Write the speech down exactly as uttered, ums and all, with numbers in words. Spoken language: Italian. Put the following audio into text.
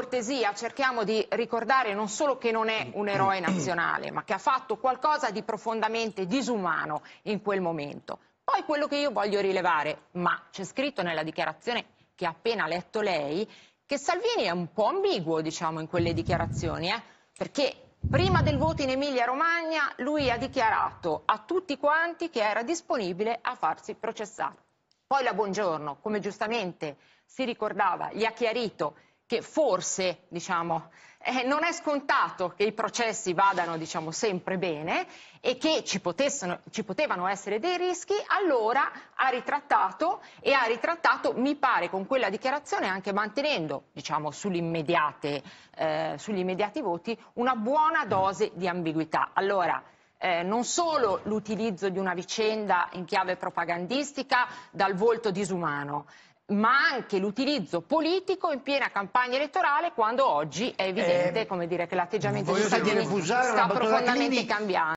cortesia cerchiamo di ricordare non solo che non è un eroe nazionale, ma che ha fatto qualcosa di profondamente disumano in quel momento. Poi quello che io voglio rilevare, ma c'è scritto nella dichiarazione che ha appena letto lei, che Salvini è un po' ambiguo, diciamo, in quelle dichiarazioni, eh? Perché prima del voto in Emilia-Romagna lui ha dichiarato a tutti quanti che era disponibile a farsi processare. Poi la Bongiorno, come giustamente si ricordava, gli ha chiarito che forse, diciamo, eh, non è scontato che i processi vadano, diciamo, sempre bene e che ci, ci potevano essere dei rischi. Allora ha ritrattato e ha ritrattato, mi pare, con quella dichiarazione anche mantenendo, diciamo, sugli immediati, eh, sugli immediati voti una buona dose di ambiguità. Allora, Eh, non solo l'utilizzo di una vicenda in chiave propagandistica dal volto disumano, ma anche l'utilizzo politico in piena campagna elettorale, quando oggi è evidente, eh, come dire, che l'atteggiamento di Salvini sta profondamente cambiando.